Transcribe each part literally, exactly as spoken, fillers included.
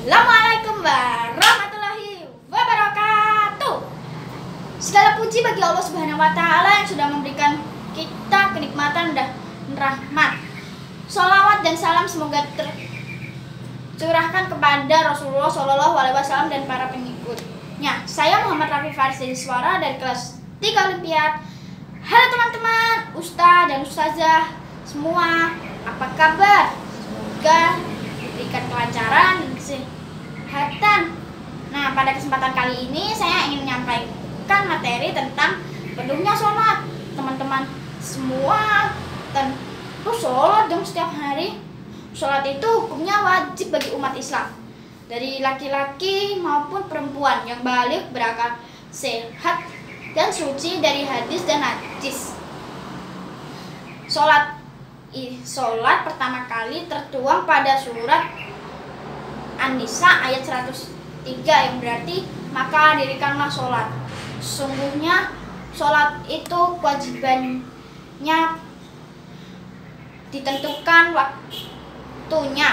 Assalamualaikum warahmatullahi wabarakatuh. Segala puji bagi Allah Subhanahu wa Ta'ala yang sudah memberikan kita kenikmatan dan rahmat. Sholawat dan salam semoga tercurahkan kepada Rasulullah Shallallahu Alaihi Wasallam dan para pengikutnya. Saya Muhammad Rafi Faris dari Suara dari kelas tiga Olimpiad. Halo teman-teman, Ustaz dan Ustazah semua, apa kabar? Semoga diberikan kelancaran dan kesehatan. Nah, pada kesempatan kali ini saya ingin menyampaikan materi tentang perlunya sholat. Teman-teman semua tentu sholat dong setiap hari. Sholat itu hukumnya wajib bagi umat Islam, dari laki-laki maupun perempuan yang balik, berakal sehat dan suci dari hadis dan najis. Sholat Sholat pertama kali tertuang pada surat An-Nisa ayat seratus tiga yang berarti maka dirikanlah sholat. Sungguhnya sholat itu kewajibannya ditentukan waktunya.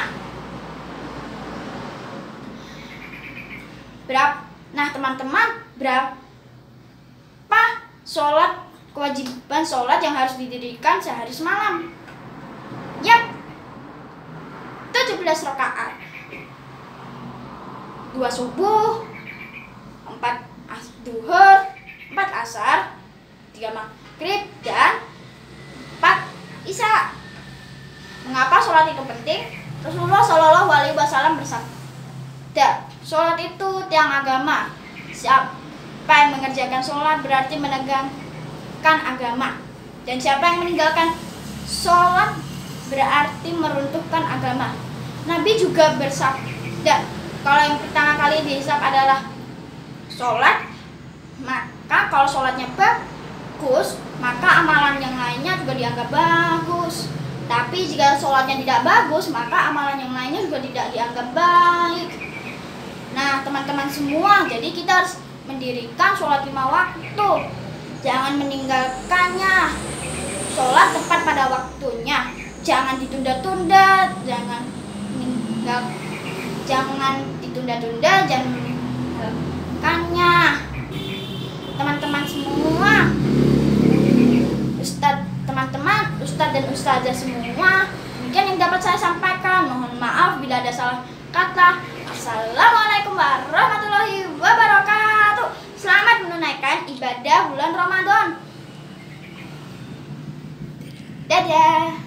Berapa? Nah teman-teman, berapa sholat kewajiban sholat yang harus didirikan sehari semalam? Yap, tujuh belas rakaat. Dua subuh, empat duhur, empat asar, tiga maghrib, dan empat isya. Mengapa sholat itu penting? Rasulullah Shallallahu Alaihi Wasallam bersabda, sholat itu tiang agama. Siapa yang mengerjakan sholat berarti menegakkan agama, dan siapa yang meninggalkan sholat berarti meruntuhkan agama. Nabi juga bersabda, kalau yang pertama kali dihisab adalah sholat, maka kalau sholatnya bagus, maka amalan yang lainnya juga dianggap bagus. Tapi jika sholatnya tidak bagus, maka amalan yang lainnya juga tidak dianggap baik. Nah teman-teman semua, jadi kita harus mendirikan sholat lima waktu, jangan meninggalkannya. Sholat tepat pada waktunya, jangan ditunda-tunda, jangan meninggal, jangan ditunda-tunda, jangan meninggalkannya. Teman-teman semua, Ustadz, teman-teman, Ustadz dan Ustazah semua, mungkin yang dapat saya sampaikan. Mohon maaf bila ada salah kata. Assalamualaikum warahmatullahi wabarakatuh. Selamat menunaikan ibadah bulan Ramadan. Dadah.